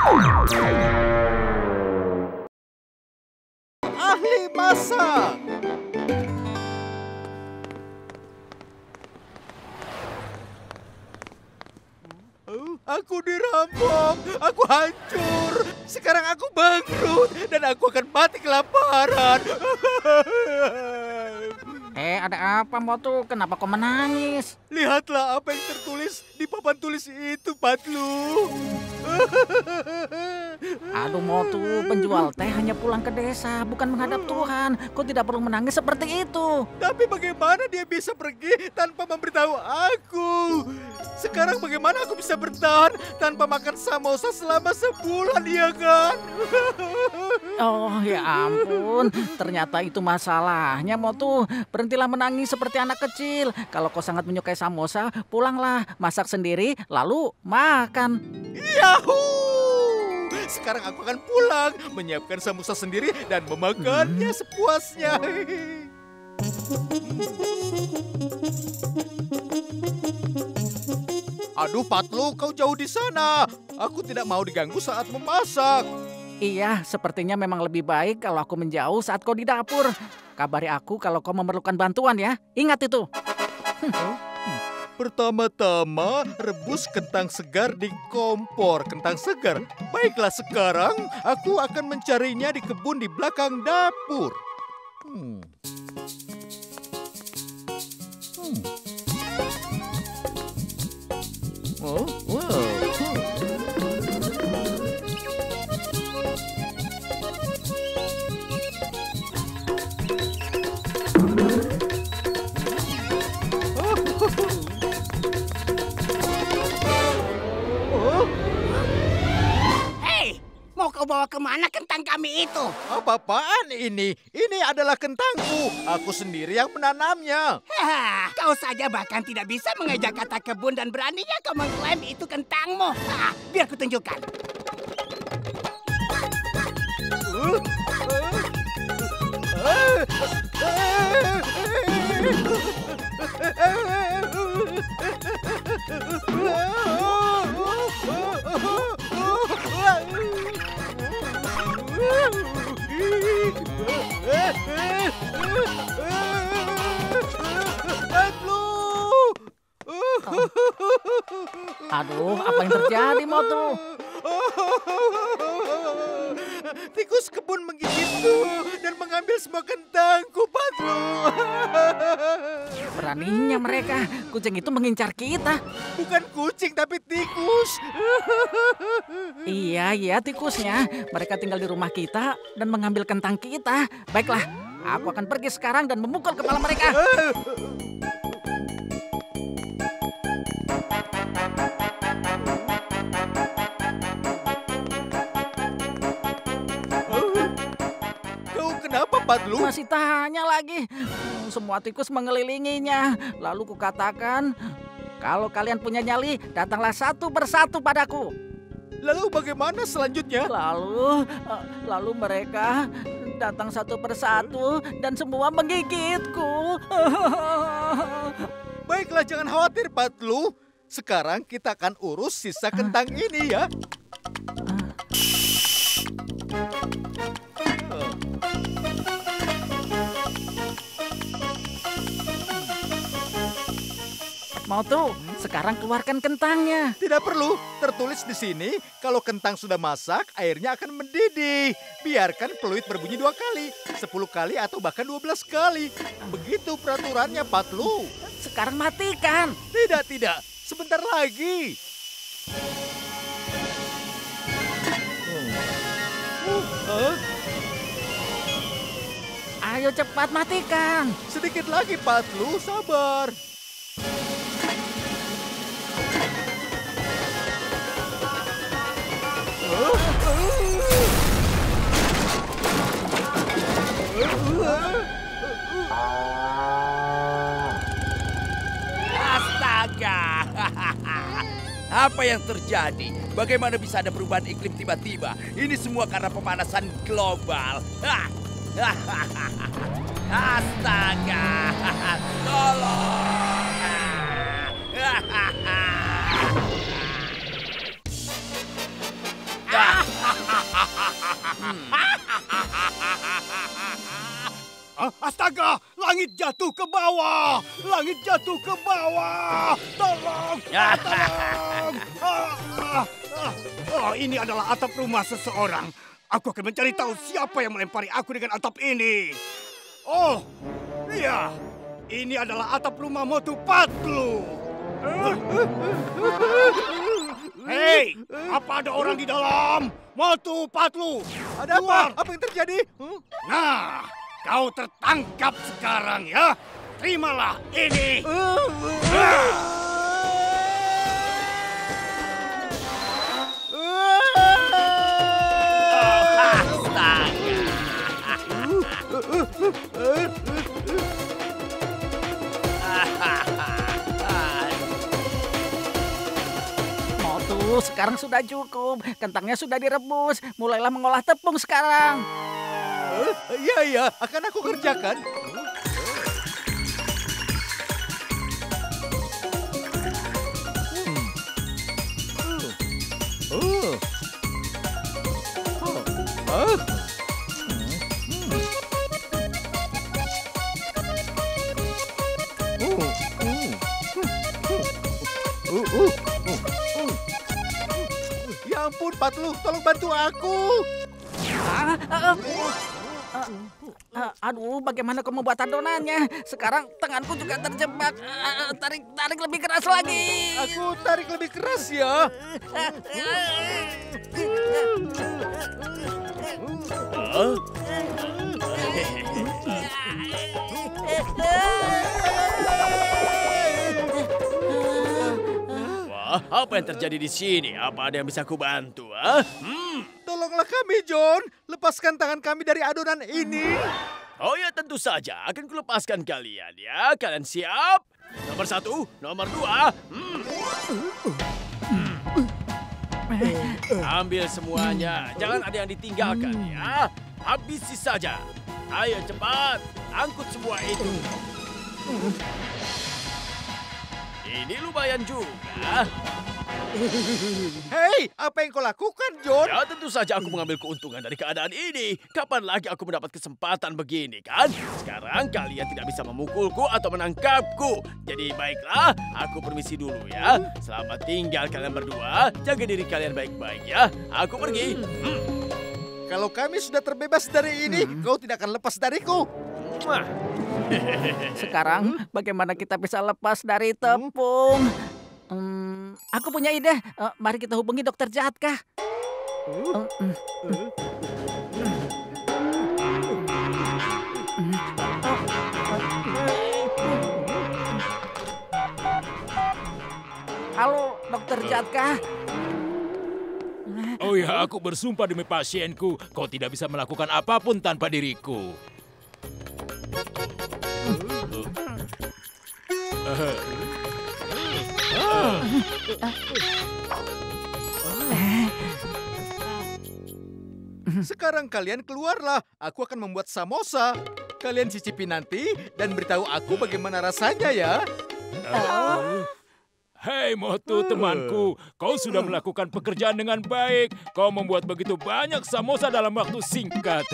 Ahli masak. Aku dirampok, aku hancur. Sekarang aku bangkrut dan aku akan mati kelaparan. Ada apa, Motu? Kenapa kau menangis? Lihatlah apa yang tertulis di papan tulis itu, Patlu. Aduh, Motu, penjual teh hanya pulang ke desa, bukan menghadap Tuhan. Kau tidak perlu menangis seperti itu. Tapi bagaimana dia bisa pergi tanpa memberitahu aku? Sekarang bagaimana aku bisa bertahan tanpa makan samosa selama sebulan, ya kan? Oh, ya ampun. Ternyata itu masalahnya, Motu. Berhentilah menangis seperti anak kecil. Kalau kau sangat menyukai samosa, pulanglah, masak sendiri, lalu makan. Yahoo! Sekarang aku akan pulang, menyiapkan samosa sendiri dan memakannya sepuasnya. Aduh, Patlu, kau jauh di sana. Aku tidak mau diganggu saat memasak. Iya, sepertinya memang lebih baik kalau aku menjauh saat kau di dapur. Kabari aku kalau kau memerlukan bantuan ya. Ingat itu. Pertama-tama, rebus kentang segar di kompor. Kentang segar. Baiklah, sekarang aku akan mencarinya di kebun di belakang dapur. Oh, wow. Hei, mau kau bawa kemana kentang kami itu? Apa-apaan ini? Ini adalah kentangku. Aku sendiri yang menanamnya. Kau saja bahkan tidak bisa mengejak kata kebun dan beraninya kau mengklaim itu kentangmu. Biar ku tunjukkan. Aduh, apa yang terjadi, Motu? Tikus kebun menggigitku dan mengambil semua kentangku, Patlu. Beraninya mereka, kucing itu mengincar kita. Bukan kucing, tapi tikus. Iya, tikusnya. Mereka tinggal di rumah kita dan mengambil kentang kita. Baiklah, aku akan pergi sekarang dan memukul kepala mereka. Kau kenapa, Patlu? Masih tanya lagi. Semua tikus mengelilinginya. Lalu kukatakan, kalau kalian punya nyali, datanglah satu persatu padaku. Lalu bagaimana selanjutnya? Lalu mereka datang satu persatu dan semua menggigitku. Baiklah, jangan khawatir, Patlu. Sekarang kita akan urus sisa kentang ini ya. Motu, sekarang keluarkan kentangnya. Tidak perlu, tertulis di sini kalau kentang sudah masak, airnya akan mendidih. Biarkan peluit berbunyi 2 kali, 10 kali atau bahkan 12 kali. Begitu peraturannya, Patlu. Sekarang matikan. Tidak, sebentar lagi. Ayo cepat matikan. Sedikit lagi, Patlu, sabar. Astaga! Apa yang terjadi? Bagaimana bisa ada perubahan iklim tiba-tiba? Ini semua karena pemanasan global. Astaga! Tolong! Astaga, langit jatuh ke bawah. Langit jatuh ke bawah. Tolong, tolong. Oh, ini adalah atap rumah seseorang. Aku akan mencari tahu siapa yang melempari aku dengan atap ini. Oh, iya. Ini adalah atap rumah Motu Patlu. Hei, apa ada orang di dalam? Motu Patlu, Ada keluar. apa? Apa yang terjadi? Nah, kau tertangkap sekarang ya. Terimalah ini. Motu, sekarang sudah cukup. Kentangnya sudah direbus. Mulailah mengolah tepung sekarang. Iya, akan aku kerjakan. Ya ampun, Patlu, tolong bantu aku. Aduh, bagaimana kau membuat adonannya? Sekarang tanganku juga terjebak. Tarik lebih keras lagi. Aku tarik lebih keras ya. Wah, apa yang terjadi di sini? Apa ada yang bisa aku bantu? Ah? Tolonglah kami, John. Lepaskan tangan kami dari adonan ini. Oh ya, tentu saja. Akan kulepaskan kalian ya. Kalian siap? Nomor 1, nomor 2. Ambil semuanya. Jangan ada yang ditinggalkan ya. Habisi saja. Ayo cepat. Angkut semua itu. Ini lumayan juga. Hei, apa yang kau lakukan, John? Ya tentu saja aku mengambil keuntungan dari keadaan ini. Kapan lagi aku mendapat kesempatan begini kan? Sekarang kalian tidak bisa memukulku atau menangkapku. Jadi baiklah, aku permisi dulu ya. Selamat tinggal kalian berdua. Jaga diri kalian baik-baik ya. Aku pergi. Kalau kami sudah terbebas dari ini, kau tidak akan lepas dariku. Mwah. Sekarang bagaimana kita bisa lepas dari tepung? Aku punya ide. Mari kita hubungi Dokter Jahatkah? Halo, Dokter Jahatkah? Oh ya, aku bersumpah demi pasienku, kau tidak bisa melakukan apapun tanpa diriku. Sekarang kalian keluarlah. Aku akan membuat samosa. Kalian cicipi nanti dan beritahu aku bagaimana rasanya ya. Hei Motu temanku, kau sudah melakukan pekerjaan dengan baik. Kau membuat begitu banyak samosa dalam waktu singkat.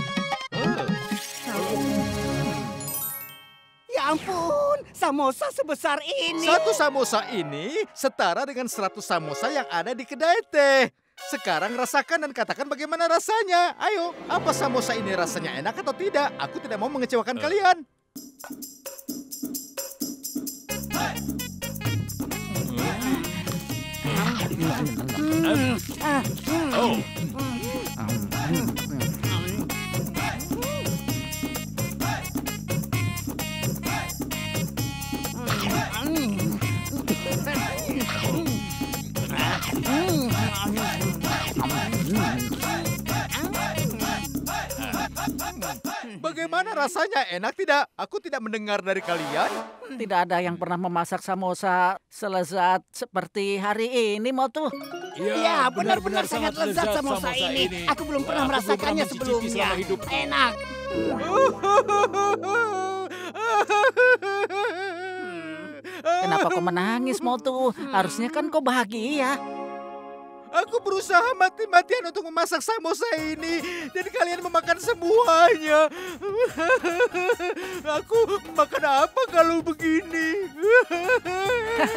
Ya ampun, samosa sebesar ini. Satu samosa ini setara dengan 100 samosa yang ada di kedai teh. Sekarang rasakan dan katakan bagaimana rasanya. Ayo, apa samosa ini rasanya enak atau tidak? Aku tidak mau mengecewakan kalian. Oh, Bagaimana rasanya? Enak tidak? Aku tidak mendengar dari kalian. Tidak ada yang pernah memasak samosa selezat seperti hari ini, Motu. Ya, benar-benar sangat lezat samosa ini. Aku belum pernah merasakannya sebelumnya. Enak. Kenapa kau menangis, Motu? Harusnya kan kau bahagia. Aku berusaha mati-matian untuk memasak samosa ini dan kalian memakan semuanya. Aku makan apa kalau begini?